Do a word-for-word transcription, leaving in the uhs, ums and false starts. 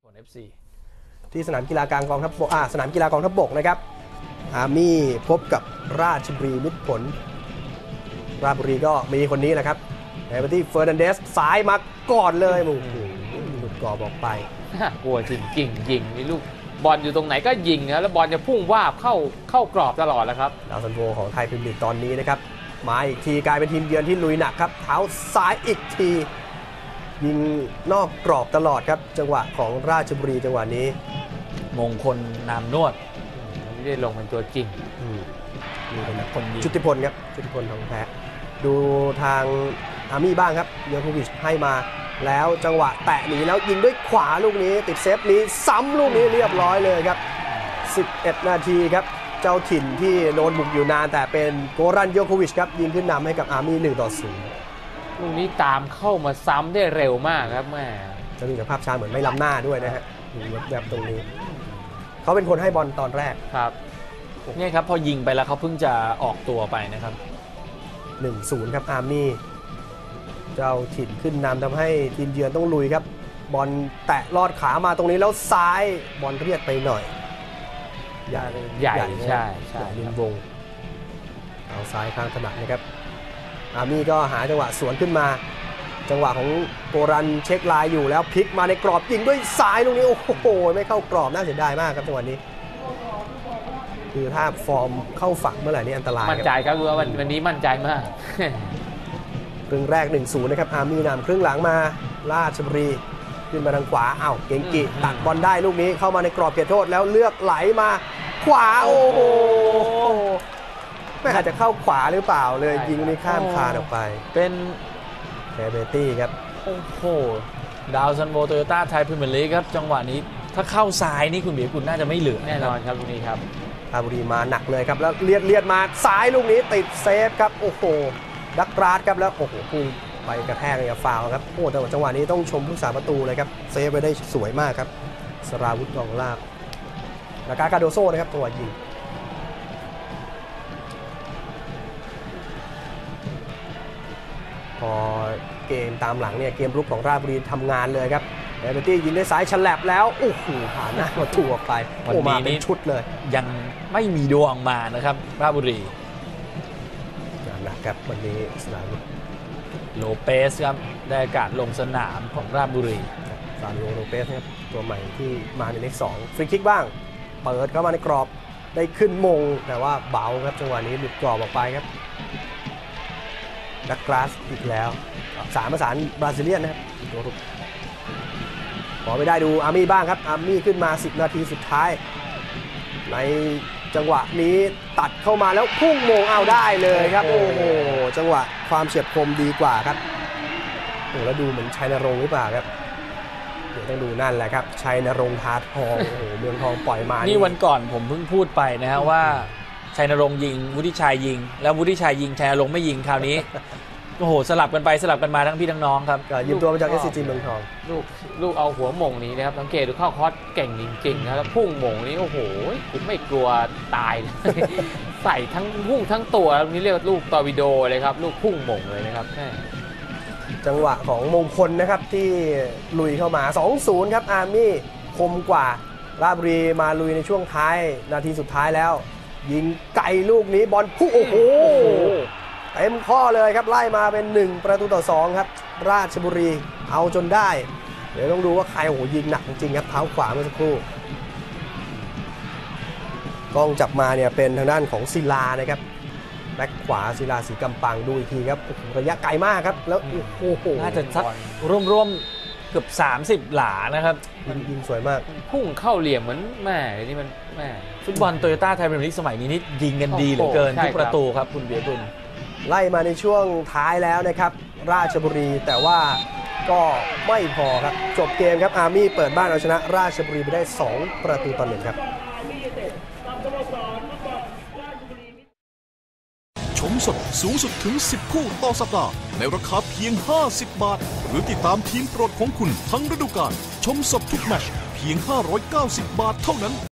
เอฟซีที่สนามกีฬากลางกองทัพบกอ่าสนามกีฬากองทัพบกนะครับอาร์มี่พบกับราชบุรีมิตรผลราชบุรีก็มีคนนี้แหละครับในวันที่เฟอร์นันเดสซ้ายมาก่อนเลยโอ้โหหลุดกรอบออกไปกลัวจริงจริงยิงนี่ลูกบอลอยู่ตรงไหนก็ยิงนะแล้วบอลจะพุ่งวาบเข้าเข้ากรอบตลอดแล้วครับดาวซันโวของไทยพรีเมียร์ลีกตอนนี้นะครับมาอีกทีกลายเป็นทีมเยือนที่ลุยหนักครับเท้าซ้ายอีกทียิงนอกกรอบตลอดครับจังหวะของราชบุรีจังหวะนี้มงคลนามนวดไม่ได้ลงเป็นตัวจริงมีเป็นคนชุติพลครับชุติพลทองแท้ดูทางอาร์มี่บ้างครับโยโควิชให้มาแล้วจังหวะแตะหนีแล้วยิงด้วยขวาลูกนี้ติดเซฟนี้ซ้ำลูกนี้เรียบร้อยเลยครับสิบเอ็ดนาทีครับเจ้าถิ่นที่โดนบุกอยู่นานแต่เป็นโกรันโยโควิชครับยิงขึ้นนำให้กับอาร์มี่หนึ่งต่อศูนย์ลูกนี้ตามเข้ามาซ้ำได้เร็วมากครับแม่จะดูจากภาพช้าเหมือนไม่ล้ำหน้าด้วยนะฮะแบบตรงนี้เขาเป็นคนให้บอลตอนแรกครับนี่ครับพอยิงไปแล้วเขาเพิ่งจะออกตัวไปนะครับหนึ่งศูนย์ ครับอาร์มี่เจ้าถิ่นขึ้นนำทำให้ทีมเยือนต้องลุยครับบอลแตะลอดขามาตรงนี้แล้วซ้ายบอลเรียดไปหน่อยใหญ่ใหญ่ใช่ใช่ลินวงเอาซ้ายข้างถนัดนะครับอาร์มี่ก็หาจังหวะสวนขึ้นมาจังหวะของโกรันเช็คลายอยู่แล้วพลิกมาในกรอบยิงด้วยซ้ายลูกนี้โอ้โหไม่เข้ากรอบน่าเสียดายมากครับจังหวะนี้คือถ้าฟอร์มเข้าฝักเมื่อไหร่นี่อันตรายมั่นใจครับคือว่าวันนี้มั่นใจมากครึ่งแรก หนึ่งศูนย์ นะครับอาร์มี่นำครึ่งหลังมาราชบุรีขึ้นมาทางขวาอ้าวเก่งกิตัดบอลได้ลูกนี้เข้ามาในกรอบเขตโทษแล้วเลือกไหลมาขวาโอ้โหไม่อาจจะเข้าขวาหรือเปล่าเลยยิงนี่ข้ามคานออกไปเป็นแคเบตี้ครับโอ้โหดาวซันโวโตโยต้าไทยพรีเมียร์ลีกครับจังหวะนี้ถ้าเข้าซ้ายนี่คุณเบียร์คุณน่าจะไม่เหลือแน่นอนครับลูกนี้ครับราชบุรีมาหนักเลยครับแล้วเลียดเลียดมาซ้ายลูกนี้ติดเซฟครับโอ้โหดักราดครับแล้วโอ้โหพุ่งไปกระแทกเลยฟาวครับโอ้แต่จังหวะนี้ต้องชมผู้สาประตูเลยครับเซฟไปได้สวยมากครับสราวุธกองลาบนากากาโดโซ่นะครับตัวยิงพอเกมตามหลังเนี่ยเกมรุกของราชบุรีทำงานเลยครับเอเบตี้ยิงด้วยซ้ายฉลับแล้วโอ้โหผ่านหน้าประตูออกไปโอ้มาเป็นชุดเลยยังไม่มีดวงมานะครับราชบุรีหนักครับวันนี้สนามโลเปสครับได้อากาศลงสนามของราชบุรีซานโยโลเปสครับตัวใหม่ที่มาในเลขสองฟรีคิกบ้างเปิดเข้ามาในกรอบได้ขึ้นมงแต่ว่าเบาครับจังหวะนี้หลุดกรอบออกไปครับดักกลาสอีกแล้วสามประสานบราซิเลียนนะครับตัวรุกขอไม่ได้ดูอาร์มี่บ้างครับอาร์มี่ขึ้นมาสิบนาทีสุดท้ายในจังหวะนี้ตัดเข้ามาแล้วพุ่งโมงเอาได้เลยครับโอ้โหจังหวะความเฉียบคมดีกว่าครับโอ้แล้วดูเหมือนชัยนรงค์หรือเปล่าครับเดี๋ยวต้องดูนั่นแหละครับชัยนรงค์ทาทองโอ้โหเมืองทองปล่อยมานี่วันก่อนผมเพิ่งพูดไปนะฮะว่าชัยนรงค์ยิงวุฒิชัยยิงแล้ววุฒิชัยยิงชัยนรงค์ไม่ยิงคราวนี้โอ้โหสลับกันไปสลับกันมาทั้งพี่ทั้งน้องครับยืมตัวมาจาก เอส ซี จี เมืองทองลูกลูกเอาหัวหม่งนี้นะครับสังเกตดูเข้าคอร์สเก่งจริงๆนะแล้วพุ่งหม่งนี้โอ้โหไม่กลัวตายใส่ทั้งพุ่งทั้งตัวตรงนี้เรียกลูกตอร์ปิโดเลยครับลูกพุ่งหม่งเลยนะครับจังหวะของมงคลนะครับที่ลุยเข้ามา สองศูนย์ ครับอาร์มี่คมกว่าราชบุรีมาลุยในช่วงท้ายนาทีสุดท้ายแล้วยิงไกลลูกนี้บอลพุ่งโอ้โหเต็มข้อเลยครับไล่มาเป็นหนึ่งประตูต่อสองครับราชบุรีเอาจนได้เดี๋ยวต้องดูว่าใครโอ้โหยิงหนักจริงๆครับเท้าขวาเมื่อสักครู่กล้องจับมาเนี่ยเป็นทางด้านของศิลานะครับแบ็คขวาศิลาสีกำปังดูอีกทีครับระยะไกลมากครับแล้วโอ้โหน่าจะสักร่วมๆเกือบสามสิบหลานะครับยิงสวยมากพุ่งเข้าเหลี่ยมเหมือนแม่นี่มันแม่ฟุตบอลโตโยต้าไทยพรีเมียร์ลีกสมัยนี้นี่ยิงกันดีเหลือเกินทุกประตูครับคุณเบียร์ตุลไล่มาในช่วงท้ายแล้วนะครับราชบุรีแต่ว่าก็ไม่พอครับจบเกมครับอาร์มี่เปิดบ้านเอาชนะราชบุรีไปได้สองประตูต่อหนึ่งครับชมสดสูงสุดถึงสิบคู่ต่อสัปดาห์ในราคาเพียงห้าสิบบาทหรือติดตามทีมโปรดของคุณทั้งฤดูกาลชมสดทุกแมตช์เพียงห้าร้อยเก้าสิบบาทเท่านั้น